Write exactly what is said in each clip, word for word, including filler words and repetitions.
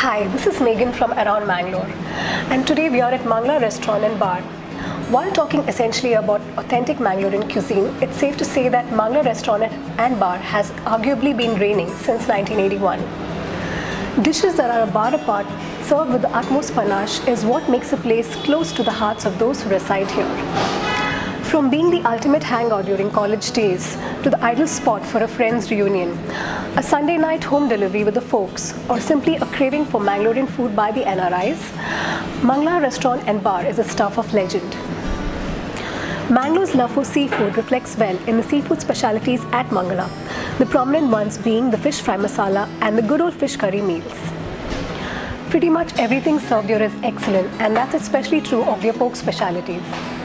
Hi, this is Megan from Around Mangalore, and today we are at Mangla Restaurant and Bar. While talking essentially about authentic Mangalorean cuisine, it's safe to say that Mangla Restaurant and Bar has arguably been reigning since nineteen eighty-one. Dishes that are a bar apart, served with the utmost panache, is what makes a place close to the hearts of those who reside here. From being the ultimate hangout during college days to the ideal spot for a friend's reunion, a Sunday night home delivery with the folks, or simply a craving for Mangalorean food by the N R Is, Mangla Restaurant and Bar is a stuff of legend. Mangalore's love for seafood reflects well in the seafood specialities at Mangala, the prominent ones being the fish fry masala and the good old fish curry meals. Pretty much everything served here is excellent, and that's especially true of their pork specialities.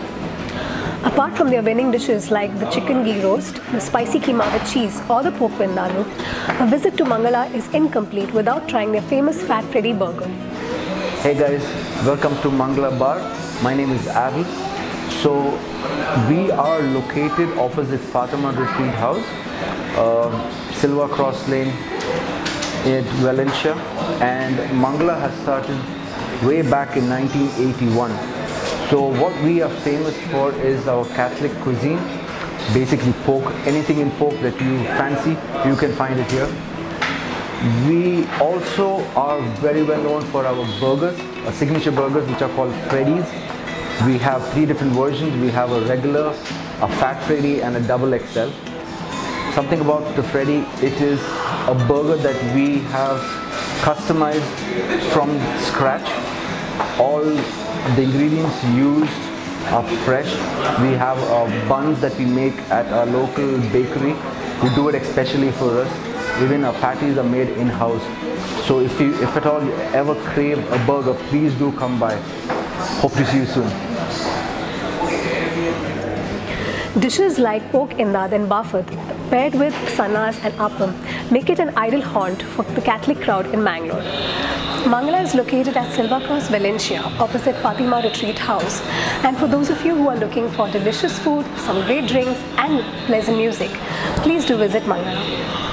Apart from their winning dishes like the chicken ghee roast, the spicy keema with cheese, or the pork vindaloo, a visit to Mangala is incomplete without trying their famous Fat Freddy burger. Hey guys, welcome to Mangala Bar. My name is Abby. So we are located opposite Fatima Retreat House, uh, Silva Cross Lane in Valencia, and Mangala has started way back in nineteen eighty-one. So what we are famous for is our Catholic cuisine, basically pork. Anything in pork that you fancy, you can find it here. We also are very well known for our burgers, our signature burgers, which are called Freddy's. We have three different versions. We have a regular, a Fat Freddy, and a double X L. Something about the Freddy, it is a burger that we have customized from scratch. All the ingredients used are fresh. We have uh, buns that we make at our local bakery. We do it especially for us. Even our patties are made in-house. So if you, if at all you ever crave a burger, please do come by. Hope to see you soon. Dishes like pork indad and bafat, paired with sanas and appam, make it an ideal haunt for the Catholic crowd in Mangalore. Mangala is located at Silva Cross, Valencia, opposite Fatima Retreat House. And for those of you who are looking for delicious food, some great drinks and pleasant music, please do visit Mangala.